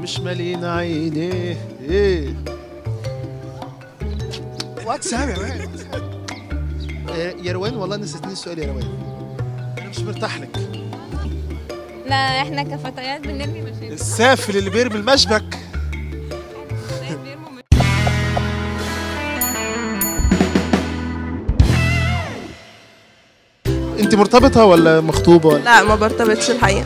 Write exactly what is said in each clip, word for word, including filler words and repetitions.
مش مالين عينيه ايه واتساب يا مان. يا روان والله نسيتني السؤال يا روان، انا مش مرتاح لك. لا احنا كفتيات بنرمي مشاكل. السافل اللي بيرمي المشبك. انت مرتبطة ولا مخطوبة ولا؟ لا ما برتبطش الحقيقة.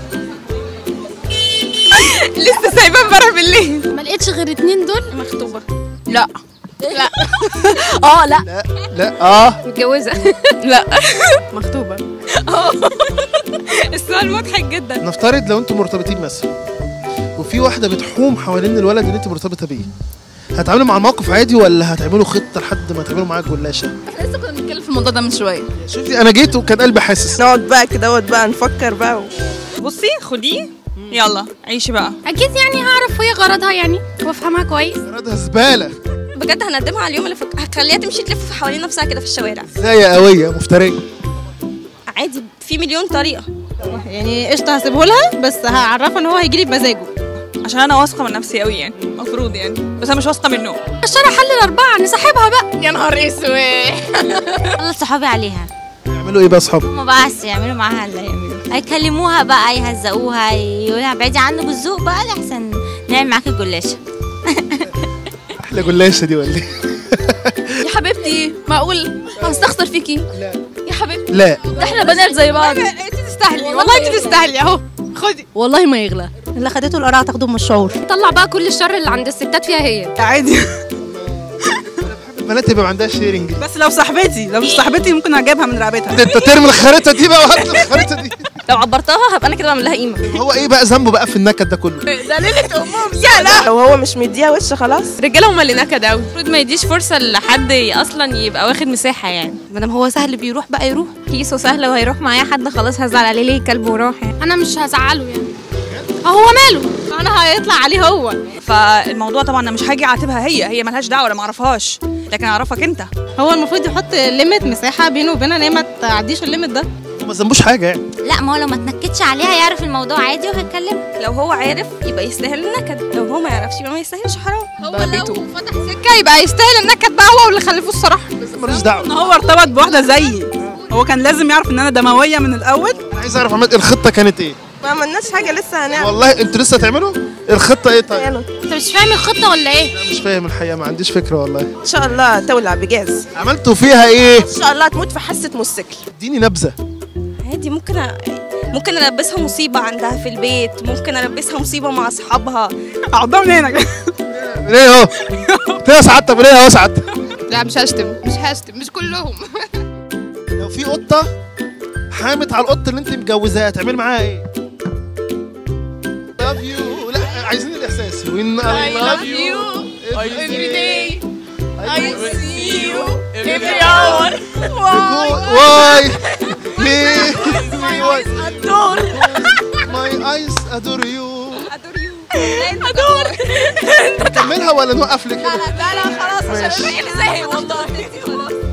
لسه سايبة امبارح بالليل. ما لقيتش غير اتنين دول. مخطوبة. لا لا. اه لا لا لا اه متجوزة. لا مخطوبة. اه السؤال مضحك جدا. نفترض لو انتم مرتبطين مثلا وفي واحدة بتحوم حوالين الولد اللي انت مرتبطة بيه، هتعاملوا مع الموقف عادي ولا هتعملوا خطة لحد ما تعملوا معاك جلاشة؟ احنا لسه كنا بنتكلم في الموضوع ده من شوية. شوفي انا جيت وكان قلبي حاسس. نقعد بقى كده بقى نفكر بقى و... بصي خديه يلا عيشي بقى. اكيد يعني هعرف هي غرضها يعني وافهمها كويس. غرضها زبالة بجد هندمها على اليوم اللي فك... هتخليها تمشي تلف حوالين نفسها كده في الشوارع. ازاي يا قوية مفترية؟ عادي في مليون طريقة. يعني قشطه هسيبه لها بس هعرفها ان هو هيجي لي بمزاجه عشان انا واثقه من نفسي قوي يعني المفروض يعني، بس انا مش واثقه منه. الشارع حل الاربعه نصاحبها بقى. يا نهار اسود. خلص صحابي عليها. يعملوا ايه بقى اصحاب؟ هما بس يعملوا معاها اللي يعملوه، هيكلموها بقى يهزقوها يقولها بعيدي عنه بالذوق بقى احسن نعمل معاكي الجلاشه. احلى جلاشة دي ولا ايه؟ يا حبيبتي معقول هستخسر فيكي؟ لا يا حبيبتي لا ده احنا بنات زي بعض. انت تستاهلي والله انت تستاهلي اهو خدي. والله ما يغلى. اللي خدته القرعه تاخده من الشعور. طلع بقى كل الشر اللي عند الستات فيها هي. عادي. البنات يبقى عندها شيرنج. بس لو صاحبتي لو مش صاحبتي ممكن اجيبها من رقبتها. ده انت ترمي الخريطة دي بقى وهات الخريطة دي. لو عبرتها هبقى انا كده بعمل لها قيمة. هو ايه بقى ذنبه بقى في النكد ده كله؟ ده ليله امهم يا لا. لو هو مش مديها وش خلاص. الرجالة هما اللي نكد قوي. المفروض ما يديش فرصة لحد اصلا يبقى واخد مساحة يعني. ما دام هو سهل بيروح بقى يروح. كيسه سهل وهيروح معايا حد خلاص هزعل عليه ليه كلب وراح يعني. انا مش هزعله يعني. هو ماله؟ انا هيطلع عليه هو. فالموضوع طبعا انا مش هاجي اعاتبها، هي هي ملهاش دعوه، انا ما اعرفهاش، لكن اعرفك انت. هو المفروض يحط ليميت مساحه بينه وبينها ان هي ما تعديش الليميت ده. ما ذنبوش حاجة يعني. لا ما هو لو ما تنكدش عليها يعرف الموضوع عادي وهيتكلم. لو هو عارف يبقى يستاهل النكد، لو هو ما يعرفش يبقى ما يستاهلش حرام. هو لو فتح سكه يبقى يستاهل النكد بقى هو واللي خلفوه الصراحه. ماليش دعوة. ان هو ارتبط بواحده زيي، هو كان لازم يعرف ان انا دمويه من الاول. انا عايز اعرف عملت الخطة كانت ايه؟ ما عملناش حاجة لسه هنعمل. والله انتوا لسه هتعملوا؟ الخطة ايه طيب؟ انت مش فاهم الخطه ولا ايه؟ لا مش فاهم الحقيقة، ما عنديش فكرة والله. ان شاء الله تولع بجاز. عملتوا فيها ايه؟ ان شاء الله تموت في حاسة موتوسيكل. اديني نبذة. عادي ممكن أ... ممكن البسها مصيبة عندها في البيت، ممكن البسها مصيبة مع اصحابها. اقعدها من هنا كده. من ايه اهو؟ كده سعادتك من ايه اهو سعادتك؟ لا مش هشتم مش هشتم مش كلهم. لو في قطة حامت على القط اللي انت متجوزاه هتعملي معاها ايه؟ love you. لا عايزين الاحساس. when I love you every day I see you every hour. why ليه why my eyes adore you. ادور. نكملها ولا نوقف لك كده؟ لا لا خلاص ماشي. عشان والله.